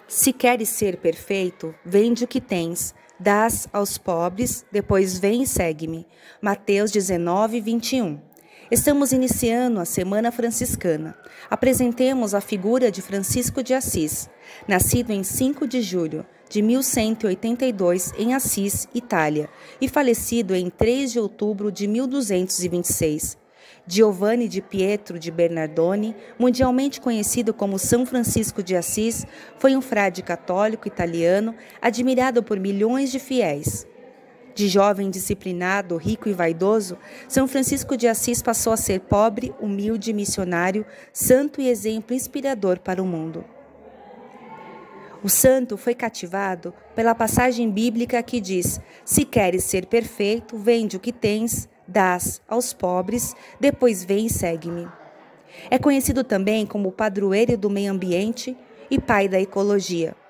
Se queres ser perfeito, vende o que tens, dás aos pobres, depois vem e segue-me. Mateus 19, 21. Estamos iniciando a Semana Franciscana. Apresentemos a figura de Francisco de Assis, nascido em 5 de julho de 1182 em Assis, Itália, e falecido em 3 de outubro de 1226. Giovanni di Pietro de Bernardone, mundialmente conhecido como São Francisco de Assis, foi um frade católico italiano admirado por milhões de fiéis. De jovem disciplinado, rico e vaidoso, São Francisco de Assis passou a ser pobre, humilde, missionário, santo e exemplo inspirador para o mundo. O santo foi cativado pela passagem bíblica que diz: se queres ser perfeito, vende o que tens, dás aos pobres, depois vem e segue-me. É conhecido também como padroeiro do meio ambiente e pai da ecologia.